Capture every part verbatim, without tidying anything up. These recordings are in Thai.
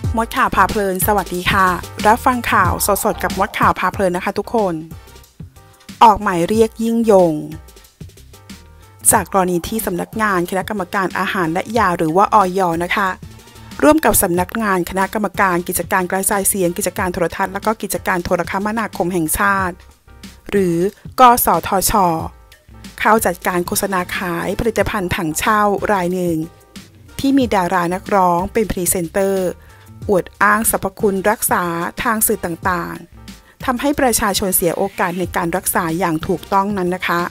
มดข่าวพาเพลินสวัสดีค่ะรับฟังข่าวสดๆกับมดข่าวพาเพลินนะคะทุกคนออกหมายเรียกยิ่งยงจากกรณีที่สำนักงานคณะกรรมการอาหารและยาหรือว่าอย.นะคะร่วมกับสำนักงานคณะกรรมการกิจการกระจายเสียงกิจการโทรทัศน์และก็กิจการโทรคมนาคมแห่งชาติหรือกสทช.เข้าจัดการโฆษณาขายผลิตภัณฑ์ถังเช่ารายหนึ่งที่มีดารานักร้องเป็นพรีเซนเตอร์อวดอ้างสรรพคุณรักษาทางสื่อต่างๆทำให้ประชาชนเสียโอกาสในการรักษาอย่างถูกต้องนั้นนะคะ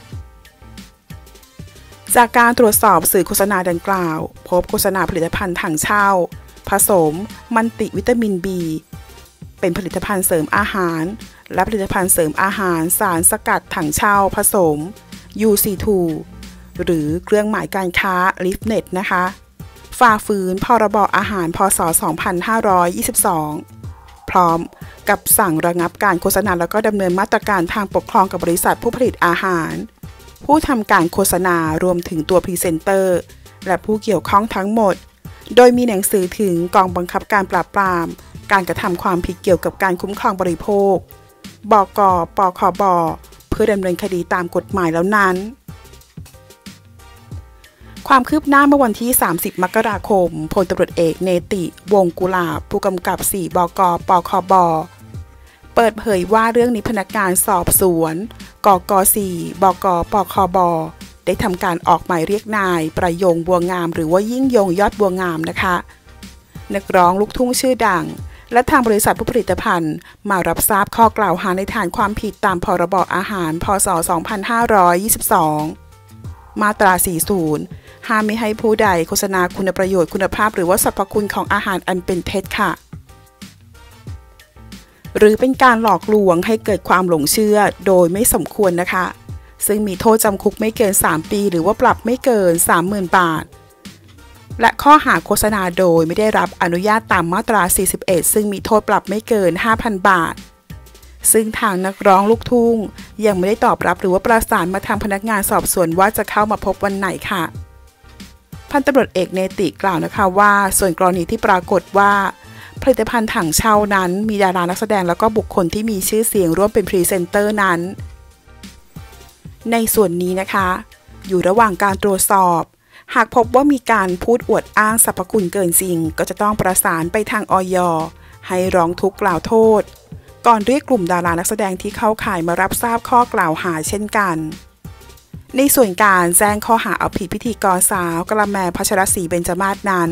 จากการตรวจสอบสื่อโฆษณาดังกล่าวพบโฆษณาผลิตภัณฑ์ถังเช่าผสมมัลติวิตามิน บี เป็นผลิตภัณฑ์เสริมอาหารและผลิตภัณฑ์เสริมอาหารสารสกัดถังเช่าผสม ยู ซี ทู หรือเครื่องหมายการค้า ลิฟเน็ต นะคะฝ่าฝืนพรบอาหารพ.ศ. สองพันห้าร้อยยี่สิบสองพร้อมกับสั่งระงับการโฆษณาแล้วก็ดำเนินมาตรการทางปกครองกับบริษัทผู้ผลิตอาหารผู้ทำการโฆษณารวมถึงตัวพรีเซนเตอร์และผู้เกี่ยวข้องทั้งหมดโดยมีหนังสือถึงกองบังคับการปราบปรามการกระทำความผิดเกี่ยวกับการคุ้มครองบริโภคบก.ปคบ.เพื่อดำเนินคดีตามกฎหมายแล้วนั้นความคืบหน้าเมื่อวันที่สามสิบมกราคมพลตำรวจเอกเนติวงศ์กุลาภผู้กำกับสี่บก.ปคบ.เปิดเผยว่าเรื่องนี้พนักงานสอบสวนกก.สี่บก.ปคบ.ได้ทำการออกหมายเรียกนายประยงบัวงามหรือว่ายิ่งยงยอดบัวงามนะคะนักร้องลูกทุ่งชื่อดังและทางบริษัทผู้ผลิตภัณฑ์มารับทราบข้อกล่าวหาในฐานความผิดตามพรบอาหารพ.ศ. สองพันห้าร้อยยี่สิบสองมาตราสี่สิบห้ามไม่ให้ผู้ใดโฆษณาคุณประโยชน์คุณภาพหรือว่าสรรพคุณของอาหารอันเป็นเท็จค่ะหรือเป็นการหลอกลวงให้เกิดความหลงเชื่อโดยไม่สมควรนะคะซึ่งมีโทษจำคุกไม่เกินสามปีหรือว่าปรับไม่เกิน สามหมื่น บาทและข้อหาโฆษณาโดยไม่ได้รับอนุญาตตามมาตราสี่สิบเอ็ดซึ่งมีโทษปรับไม่เกิน ห้าพัน บาทซึ่งทางนักร้องลูกทุ่งยังไม่ได้ตอบรับหรือว่าประสานมาทางพนักงานสอบสวนว่าจะเข้ามาพบวันไหนค่ะพันตำรวจเอกเนติกล่าวนะคะว่าส่วนกรณีที่ปรากฏว่าผลิตภัณฑ์ถังเช่านั้นมีดารานักแสดงแล้วก็บุคคลที่มีชื่อเสียงร่วมเป็นพรีเซนเตอร์นั้นในส่วนนี้นะคะอยู่ระหว่างการตรวจสอบหากพบว่ามีการพูดอวดอ้างสรรพคุณเกินจริงก็จะต้องประสานไปทางอย.ให้ร้องทุกข์กล่าวโทษก่อนเรียกกลุ่มดารานักแสดงที่เข้าข่ายมารับทราบข้อกล่าวหาเช่นกันในส่วนการแจ้งข้อหาเอาผิดพิธีกรสาวกะละแมพัชรศรีเบญจมาศนั้น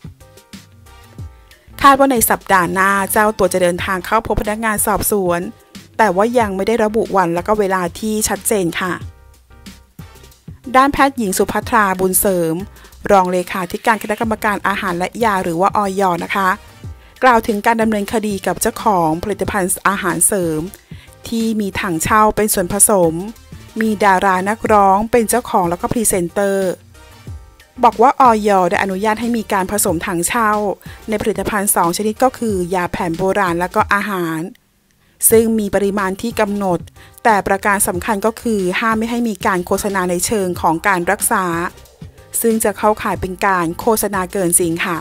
คาดว่าในสัปดาห์หน้าเจ้าตัวจะเดินทางเข้าพบพนักงานสอบสวนแต่ว่ายังไม่ได้ระบุวันและก็เวลาที่ชัดเจนค่ะด้านแพทย์หญิงสุภัทราบุญเสริมรองเลขาธิการคณะกรรมการอาหารและยาหรือว่าอย.นะคะกล่าวถึงการดำเนินคดีกับเจ้าของผลิตภัณฑ์อาหารเสริมที่มีถังเช่าเป็นส่วนผสมมีดารานักร้องเป็นเจ้าของแล้วก็พรีเซนเตอร์บอกว่าอย.ได้อนุญาตให้มีการผสมถังเช่าในผลิตภัณฑ์สองชนิดก็คือยาแผนโบราณและก็อาหารซึ่งมีปริมาณที่กำหนดแต่ประการสำคัญก็คือห้ามไม่ให้มีการโฆษณาในเชิงของการรักษาซึ่งจะเข้าข่ายเป็นการโฆษณาเกินจริงค่ะ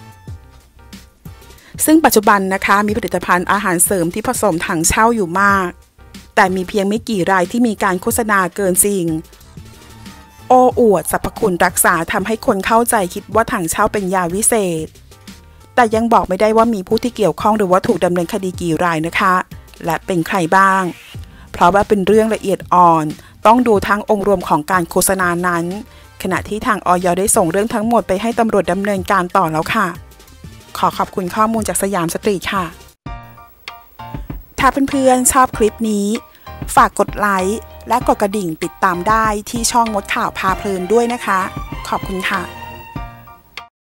ซึ่งปัจจุบันนะคะมีผลิตภัณฑ์อาหารเสริมที่ผสมถังเช่าอยู่มากแต่มีเพียงไม่กี่รายที่มีการโฆษณาเกินจริงโอ้อวดสรรพคุณรักษาทำให้คนเข้าใจคิดว่าถังเช่าเป็นยาวิเศษแต่ยังบอกไม่ได้ว่ามีผู้ที่เกี่ยวข้องหรือว่าถูกดำเนินคดีกี่รายนะคะและเป็นใครบ้างเพราะว่าเป็นเรื่องละเอียดอ่อนต้องดูทั้งองค์รวมของการโฆษณานั้นขณะที่ทางอย.ได้ส่งเรื่องทั้งหมดไปให้ตำรวจดำเนินการต่อแล้วค่ะขอขอบคุณข้อมูลจากสยามสตรีทค่ะถ้าเพื่อนๆชอบคลิปนี้ฝากกดไลค์และกดกระดิ่งติดตามได้ที่ช่องมดข่าวพาเพลินด้วยนะคะขอบคุณค่ะ